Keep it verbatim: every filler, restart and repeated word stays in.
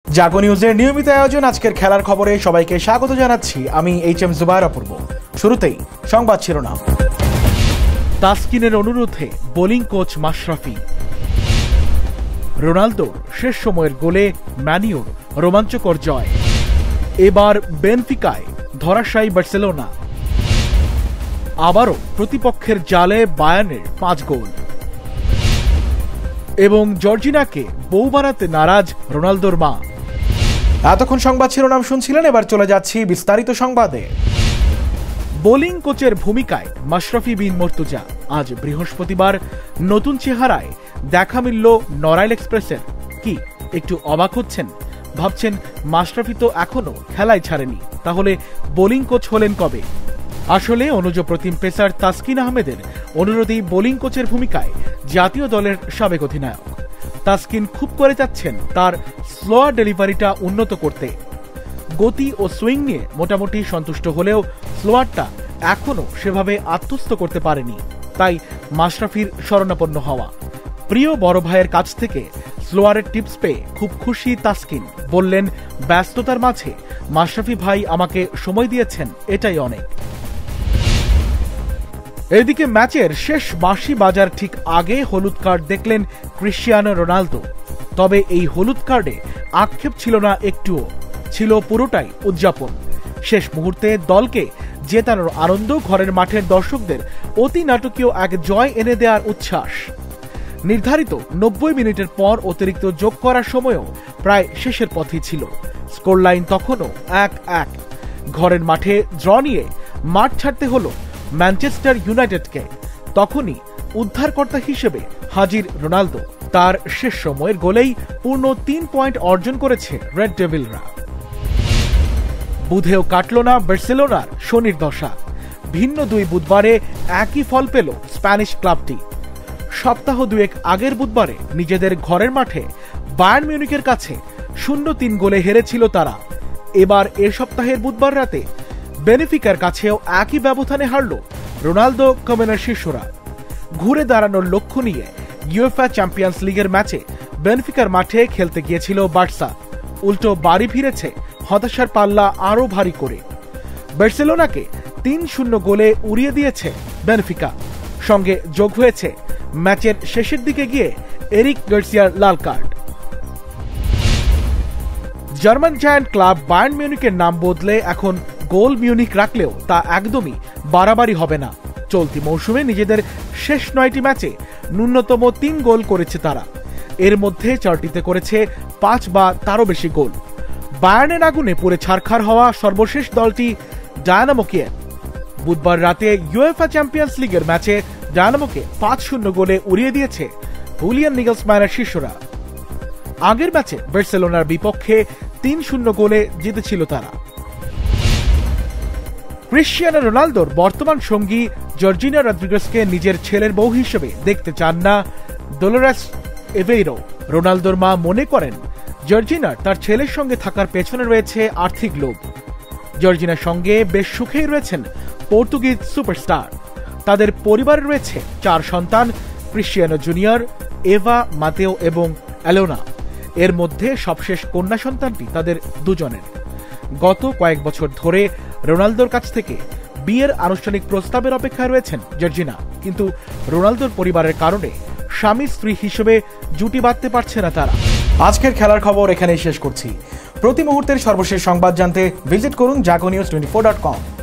জাগো নিউজের নিয়মিত আয়োজন আজকের খেলার খবরে সবাইকে স্বাগত জানাচ্ছি। আমি এইচ এম জুবায়ের অপূর্ব। শুরুতেই সংবাদ শিরোনাম। তাসকিনের অনুরোধে বোলিং কোচ মাশরাফি। রোনালদোর শেষ সময়ের গোলে ম্যানিউর রোমাঞ্চকর জয়। এবার বেনফিকায় ধরাশায়ী বার্সেলোনা। আবারও প্রতিপক্ষের জালে বায়ার্নের পাঁচ গোল। এবং জর্জিনাকে বউ বানাতে নারাজ রোনালদোর মা। এতক্ষণ সংবাদ শিরোনাম শুনছিলেন, এবার চলে যাচ্ছি বিস্তারিত সংবাদে। বোলিং কোচের ভূমিকায় মাশরাফি বিন মর্তুজা। আজ বৃহস্পতিবার নতুন চেহারায় দেখা মিলল নড়াইল এক্সপ্রেসের। কি একটু অবাক হচ্ছেন? ভাবছেন মাশরাফি তো এখনো খেলায় ছাড়েনি, তাহলে বোলিং কোচ হলেন কবে? আসলে অনুজ প্রতিম পেসার তাসকিন আহমেদের অনুরোধেই বোলিং কোচের ভূমিকায় জাতীয় দলের সাবেক অধিনায়ক। তাসকিন খুব করে যাচ্ছেন তার স্লোয়ার ডেলিভারিটা উন্নত করতে। গতি ও সুইং নিয়ে মোটামুটি সন্তুষ্ট হলেও স্লোয়ারটা এখনো সেভাবে আত্মস্থ করতে পারেনি, তাই মাশরাফির শরণাপন্ন হওয়া। প্রিয় বড় ভাইয়ের কাছ থেকে স্লোয়ারের টিপস পেয়ে খুব খুশি তাসকিন। বললেন, ব্যস্ততার মাঝে মাশরাফি ভাই আমাকে সময় দিয়েছেন, এটাই অনেক। এদিকে ম্যাচের শেষ বাঁশি বাজার ঠিক আগে হলুদ কার্ড দেখলেন ক্রিশ্চিয়ানো রোনালদো। তবে এই হলুদ কার্ডে আক্ষেপ ছিল না একটুও, ছিল পুরোটাই উদযাপন। শেষ মুহূর্তে দলকে জেতানোর আনন্দ, ঘরের মাঠের দর্শকদের অতি নাটকীয় এক জয় এনে দেওয়ার উচ্ছ্বাস। নির্ধারিত নব্বই মিনিটের পর অতিরিক্ত যোগ করার সময়ও প্রায় শেষের পথেই ছিল। স্কোর লাইন তখনও এক এক। ঘরের মাঠে ড্র নিয়ে মাঠ ছাড়তে হলো ম্যানচেস্টার ইউনাইটেডকে। তখনই উদ্ধারকর্তা হিসেবে হাজির রোনালদো। তার শেষ সময়ের গোলেই পূর্ণ তিন পয়েন্ট অর্জন করেছে রেড ডেভিলরা। বুধেও কাটল না বার্সেলোনার শনির দশা। ভিন্ন দুই বুধবারে একই ফল পেল স্প্যানিশ ক্লাবটি। সপ্তাহ দুয়েক আগের বুধবারে নিজেদের ঘরের মাঠে বায়ার্ন মিউনিখের কাছে শূন্য তিন গোলে হেরেছিল তারা। এবার এ সপ্তাহের বুধবার রাতে বেনিফিকার কাছেও একই ব্যবধানে হারল রোনালদো কমেনার শিষ্যরা। ঘুরে দাঁড়ানোর লক্ষ্য নিয়ে ইউএফএ চ্যাম্পিয়ন্স লিগের ম্যাচে বেনিফিকার মাঠে খেলতে গিয়েছিল বার্সা। উল্টো বাড়ি ফিরেছে হতাশার পাল্লা আরও ভারী করে। বার্সেলোনাকে তিন শূন্য গোলে উড়িয়ে দিয়েছে বেনিফিকা। সঙ্গে যোগ হয়েছে ম্যাচের শেষের দিকে গিয়ে এরিক গার্সিয়ার লাল card. German giant club Bayern মিউনিখের নাম বদলে এখন গোল মিউনিখ রাখলেও তা একদমই বাড়াবাড়ি হবে না। চলতি মৌসুমে নিজেদের শেষ নয়টি ম্যাচে ন্যূনতম তিন গোল করেছে তারা। এর মধ্যে চারটিতে করেছে পাঁচ বা তারও বেশি গোল। বায়ার্নের আগুনে পুড়ে ছারখার হওয়া সর্বশেষ দলটি ডায়নামো কিয়েভ। বুধবার রাতে ইউএফএ চ্যাম্পিয়ন্স লিগের ম্যাচে ডায়নামোকে পাঁচ শূন্য গোলে উড়িয়ে দিয়েছে হুলিয়ান নিগলসমানের শিষ্যরা। আগের ম্যাচে বার্সেলোনার বিপক্ষে তিন শূন্য গোলে জিতেছিল তারা। ক্রিশ্চিয়ানো রোনালদোর বর্তমান সঙ্গী জর্জিনা রদ্রিগেজকে নিজের ছেলের বউ হিসেবে দেখতে চান না ডলোরেস এভেইরো। রোনালদোর মা মনে করেন জর্জিনার তার ছেলের সঙ্গে থাকার পেছনে রয়েছে আর্থিক লোভ। জর্জিনার সঙ্গে বেশ সুখেই রয়েছেন পর্তুগিজ সুপারস্টার। তাদের পরিবারে রয়েছে চার সন্তান, ক্রিশ্চিয়ানো জুনিয়র, এভা, মাতেও এবং অ্যালোনা। এর মধ্যে সবশেষ কন্যা সন্তানটি তাদের দুজনের। গত কয়েক বছর ধরে রোনালদোর কাছ থেকে বিয়ের আনুষ্ঠানিক প্রস্তাবের অপেক্ষায় রয়েছেন জর্জিনা, কিন্তু রোনালদোর পরিবারের কারণে স্বামী স্ত্রী হিসেবে জুটি বাঁধতে পারছে না তারা। আজকের খেলার খবর এখানেই শেষ করছি। প্রতি মুহূর্তের সর্বশেষ সংবাদ জানতে ভিজিট করুন Jago news twenty four dot কম।